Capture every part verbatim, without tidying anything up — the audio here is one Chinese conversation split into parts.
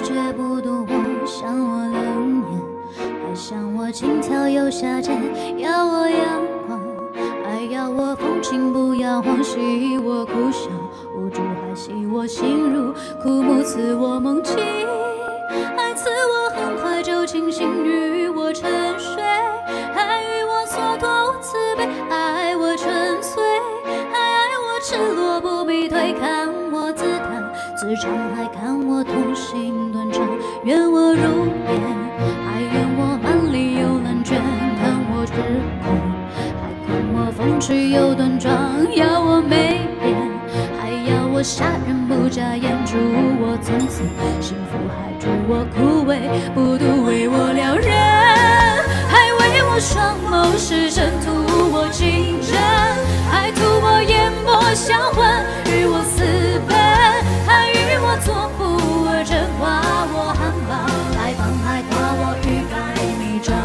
却不读我，想我冷眼，还想我轻佻又下贱，要我阳光，还要我风情，不要黄喜我苦笑无助，还戏我心如枯木，刺我梦境，还刺我很快就清醒，与我沉睡，还与我蹉跎无慈悲，爱我纯粹，还爱我赤裸不必退，看我自弹自唱，还看我痛心断肠，愿我如烟，还愿我满里有烂卷，看我痴狂，还看我风趣又端庄，要我美颜，还要我杀人不眨眼，祝我从此幸福，还祝我枯萎不独为我撩人，还为我双眸失神，图我情真，还图我眼波销魂，与我私奔，还与我作不二臣，夸我含苞待放，还夸我欲盖弥彰。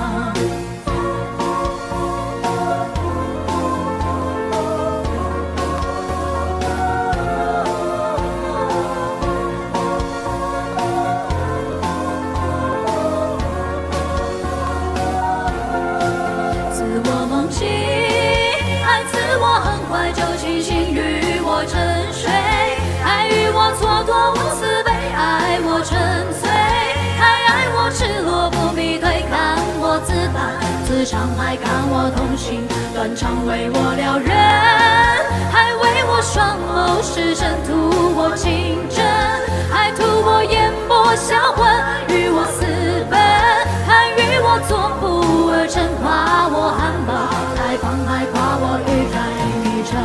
就清醒，与我沉睡，还与我蹉跎无慈悲，爱我纯粹，还爱我赤裸不必退，看我自弹自唱，还看我痛心断肠，为我撩人，还为我双眸失神，图我情真，还图我眼波销魂，与我私奔，还与我作不二臣，夸我含苞待放，还夸我欲盖弥彰。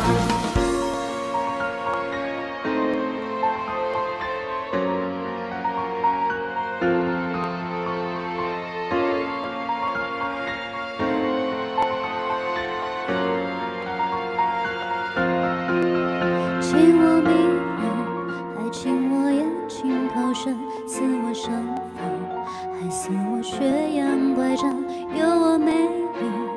亲我迷人，还亲我眼睛靠身，撕我生发，还撕我血阳怪张，有我美丽